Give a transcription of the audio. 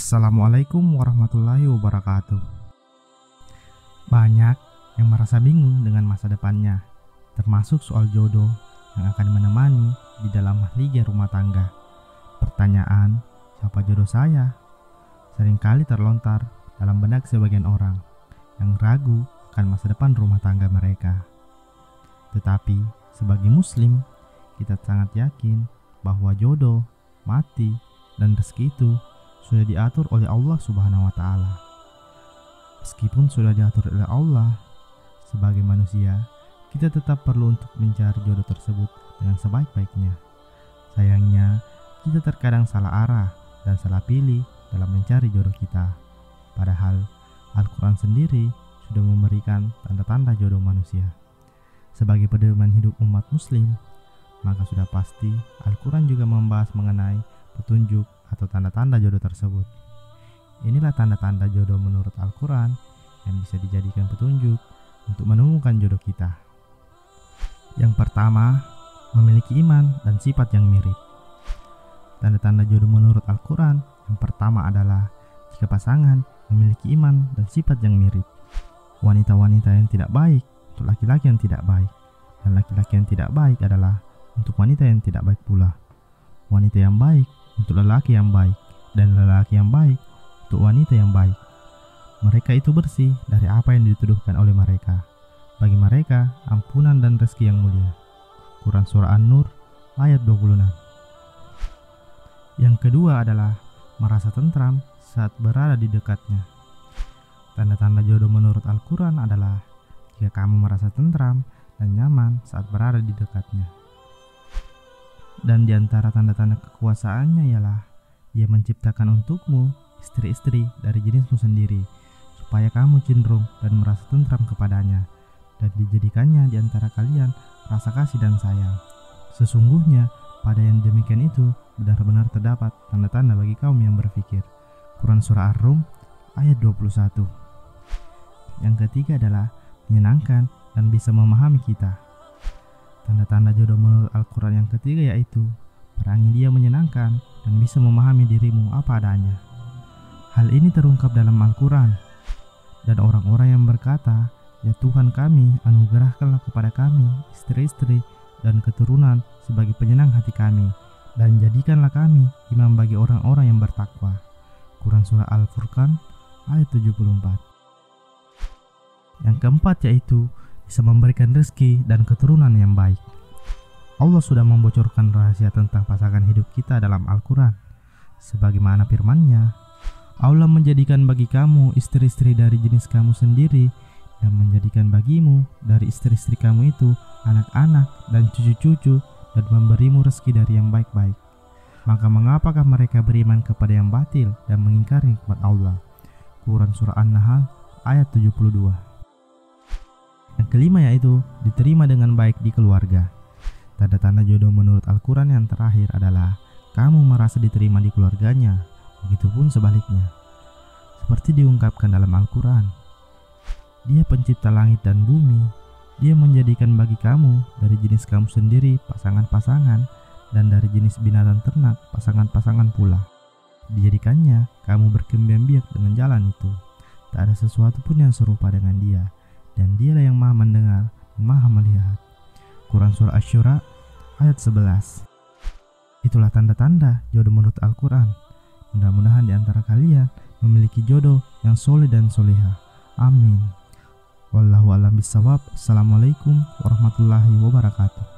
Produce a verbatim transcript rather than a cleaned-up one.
Assalamualaikum warahmatullahi wabarakatuh. Banyak yang merasa bingung dengan masa depannya, termasuk soal jodoh yang akan menemani di dalam liga rumah tangga. Pertanyaan, siapa jodoh saya? Seringkali terlontar dalam benak sebagian orang yang ragu akan masa depan rumah tangga mereka. Tetapi sebagai muslim, kita sangat yakin bahwa jodoh, mati, dan rezeki itu sudah diatur oleh Allah Subhanahu wa Ta'ala. Meskipun sudah diatur oleh Allah, sebagai manusia, kita tetap perlu untuk mencari jodoh tersebut dengan sebaik-baiknya. Sayangnya, kita terkadang salah arah dan salah pilih dalam mencari jodoh kita. Padahal, Al-Quran sendiri sudah memberikan tanda-tanda jodoh manusia. Sebagai pedoman hidup umat muslim, maka sudah pasti Al-Quran juga membahas mengenai petunjuk atau tanda-tanda jodoh tersebut. Inilah tanda-tanda jodoh menurut Al-Quran yang bisa dijadikan petunjuk untuk menemukan jodoh kita. Yang pertama, memiliki iman dan sifat yang mirip. Tanda-tanda jodoh menurut Al-Quran yang pertama adalah jika pasangan memiliki iman dan sifat yang mirip. Wanita-wanita yang tidak baik untuk laki-laki yang tidak baik, dan laki-laki yang tidak baik adalah untuk wanita yang tidak baik pula. Wanita yang baik untuk lelaki yang baik, dan lelaki yang baik untuk wanita yang baik. Mereka itu bersih dari apa yang dituduhkan oleh mereka. Bagi mereka ampunan dan rezeki yang mulia. Quran Surah An-Nur ayat dua puluh enam. Yang kedua adalah merasa tentram saat berada di dekatnya. Tanda-tanda jodoh menurut Al-Quran adalah jika kamu merasa tentram dan nyaman saat berada di dekatnya. Dan di antara tanda-tanda kekuasaannya ialah Dia menciptakan untukmu istri-istri dari jenismu sendiri, supaya kamu cenderung dan merasa tentram kepadanya, dan dijadikannya di antara kalian rasa kasih dan sayang. Sesungguhnya pada yang demikian itu benar-benar terdapat tanda-tanda bagi kaum yang berfikir. Quran Surah Ar-Rum ayat dua puluh satu. Yang ketiga adalah menyenangkan dan bisa memahami kita. Tanda-tanda jodoh menurut Al-Quran yang ketiga yaitu perangi dia menyenangkan dan bisa memahami dirimu apa adanya. Hal ini terungkap dalam Al-Quran. Dan orang-orang yang berkata, "Ya Tuhan kami, anugerahkanlah kepada kami istri-istri dan keturunan sebagai penyenang hati kami, dan jadikanlah kami imam bagi orang-orang yang bertakwa." Quran Surah Al-Furqan ayat tujuh puluh empat. Yang keempat yaitu bisa memberikan rezeki dan keturunan yang baik. Allah sudah membocorkan rahasia tentang pasangan hidup kita dalam Al-Quran. Sebagaimana firman-Nya, Allah menjadikan bagi kamu istri-istri dari jenis kamu sendiri, dan menjadikan bagimu dari istri-istri kamu itu anak-anak dan cucu-cucu, dan memberimu rezeki dari yang baik-baik. Maka mengapakah mereka beriman kepada yang batil dan mengingkari nikmat Allah? Quran Surah An-Nahl ayat tujuh puluh dua. Yang kelima yaitu diterima dengan baik di keluarga. Tanda-tanda jodoh menurut Al-Quran yang terakhir adalah kamu merasa diterima di keluarganya, begitupun sebaliknya. Seperti diungkapkan dalam Al-Quran, Dia pencipta langit dan bumi, Dia menjadikan bagi kamu dari jenis kamu sendiri pasangan-pasangan, dan dari jenis binatang ternak pasangan-pasangan pula. Dijadikannya kamu berkembang biak dengan jalan itu. Tak ada sesuatu pun yang serupa dengan Dia, dan Dialah yang maha mendengar dan maha melihat. Quran Surah Asy-Syura ayat sebelas. Itulah tanda-tanda jodoh menurut Al-Quran. Mudah-mudahan di antara kalian memiliki jodoh yang soleh dan soleha. Amin. Wallahu a'lam bishawab. Assalamualaikum warahmatullahi wabarakatuh.